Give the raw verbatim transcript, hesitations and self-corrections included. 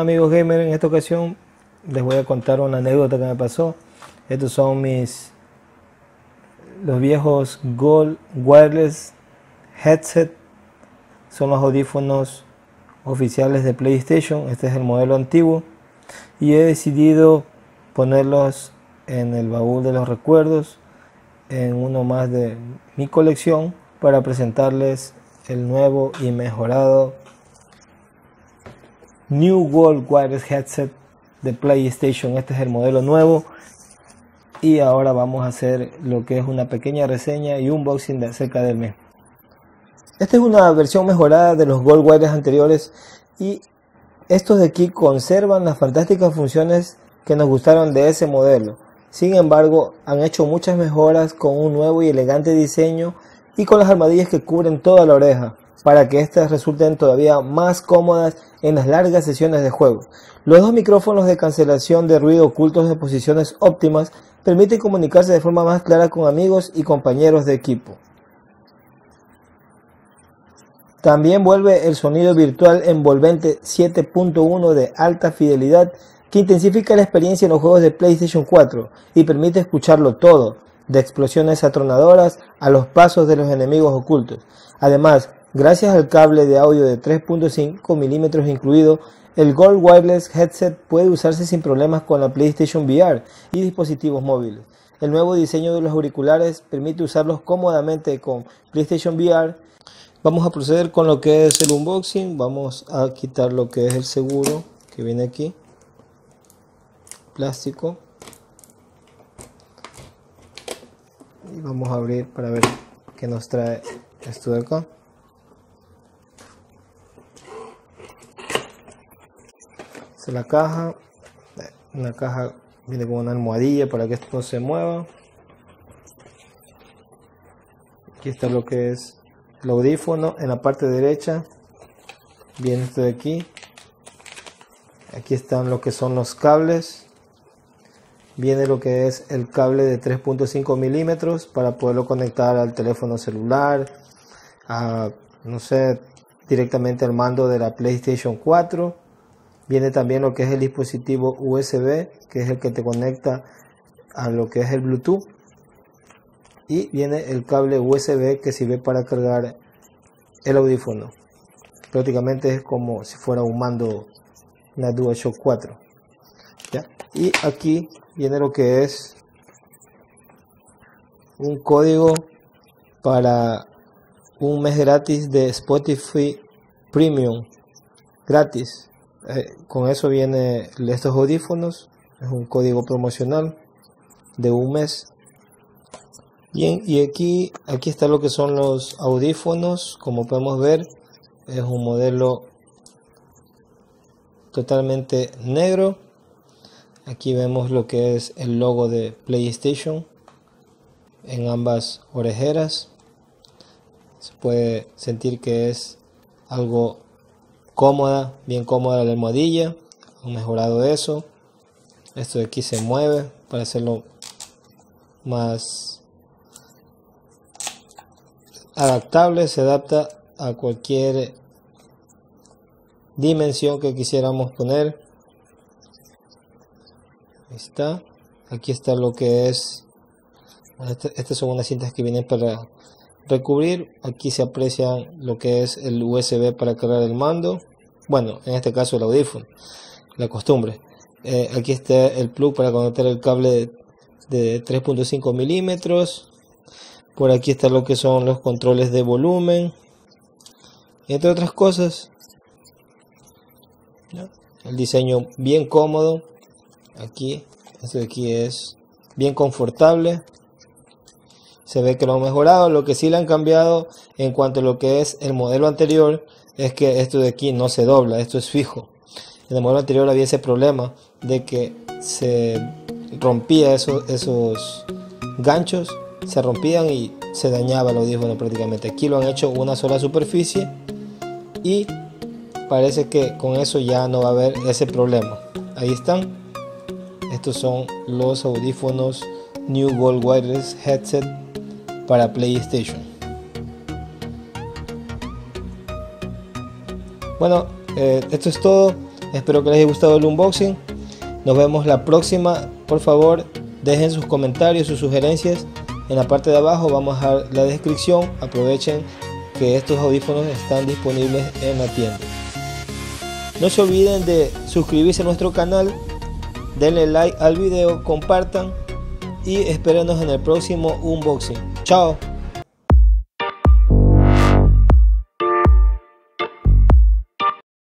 Amigos gamers, en esta ocasión les voy a contar una anécdota que me pasó. Estos son mis los viejos Gold Wireless Headset. Son los audífonos oficiales de PlayStation. Este es el modelo antiguo y he decidido ponerlos en el baúl de los recuerdos, en uno más de mi colección, para presentarles el nuevo y mejorado New Gold Wireless Headset de PlayStation. Este es el modelo nuevo y ahora vamos a hacer lo que es una pequeña reseña y unboxing de acerca del mismo. Esta es una versión mejorada de los Gold Wireless anteriores y estos de aquí conservan las fantásticas funciones que nos gustaron de ese modelo. Sin embargo, han hecho muchas mejoras con un nuevo y elegante diseño y con las almohadillas que cubren toda la oreja, para que estas resulten todavía más cómodas en las largas sesiones de juego. Los dos micrófonos de cancelación de ruido ocultos en posiciones óptimas permiten comunicarse de forma más clara con amigos y compañeros de equipo. También vuelve el sonido virtual envolvente siete punto uno de alta fidelidad, que intensifica la experiencia en los juegos de PlayStation cuatro y permite escucharlo todo, de explosiones atronadoras a los pasos de los enemigos ocultos. Además, gracias al cable de audio de tres punto cinco milímetros incluido, el Gold Wireless Headset puede usarse sin problemas con la PlayStation V R y dispositivos móviles. El nuevo diseño de los auriculares permite usarlos cómodamente con PlayStation V R. Vamos a proceder con lo que es el unboxing. Vamos a quitar lo que es el seguro que viene aquí, plástico, y vamos a abrir para ver qué nos trae esto de acá. Esta es la caja. Una caja viene con una almohadilla para que esto no se mueva. Aquí está lo que es el audífono. En la parte derecha viene esto de aquí. Aquí están lo que son los cables. Viene lo que es el cable de tres punto cinco milímetros para poderlo conectar al teléfono celular, a, no sé, directamente al mando de la PlayStation cuatro. Viene también lo que es el dispositivo U S B, que es el que te conecta a lo que es el Bluetooth. Y viene el cable U S B que sirve para cargar el audífono. Prácticamente es como si fuera un mando, una DualShock cuatro. ¿Ya? Y aquí viene lo que es un código para un mes gratis de Spotify Premium gratis. Eh, con eso viene estos audífonos. Es un código promocional de un mes. Bien, y aquí aquí está lo que son los audífonos. Como podemos ver, es un modelo totalmente negro. Aquí vemos lo que es el logo de PlayStation en ambas orejeras. Se puede sentir que es algo cómoda, bien cómoda la almohadilla. Han mejorado eso. Esto de aquí se mueve para hacerlo más adaptable. Se adapta a cualquier dimensión que quisiéramos poner. Ahí está. Aquí está lo que es. Este, estas son unas cintas que vienen para recubrir. Aquí se aprecia lo que es el U S B para cargar el mando. Bueno, en este caso el audífono, la costumbre. Eh, aquí está el plug para conectar el cable de, de tres punto cinco milímetros. Por aquí está lo que son los controles de volumen, entre otras cosas. ¿Ya? El diseño bien cómodo. Aquí, esto de aquí es bien confortable. Se ve que lo han mejorado. Lo que sí le han cambiado en cuanto a lo que es el modelo anterior es que esto de aquí no se dobla, esto es fijo. En el modelo anterior había ese problema de que se rompía esos, esos ganchos, se rompían y se dañaba el audífono prácticamente. Aquí lo han hecho una sola superficie y parece que con eso ya no va a haber ese problema. Ahí están. Estos son los audífonos New Gold Wireless Headset para PlayStation. Bueno, eh, esto es todo. Espero que les haya gustado el unboxing. Nos vemos la próxima. Por favor, dejen sus comentarios, sus sugerencias en la parte de abajo. Vamos a dejar la descripción. Aprovechen que estos audífonos están disponibles en la tienda. No se olviden de suscribirse a nuestro canal, denle like al video, compartan y espérenos en el próximo unboxing. Chao.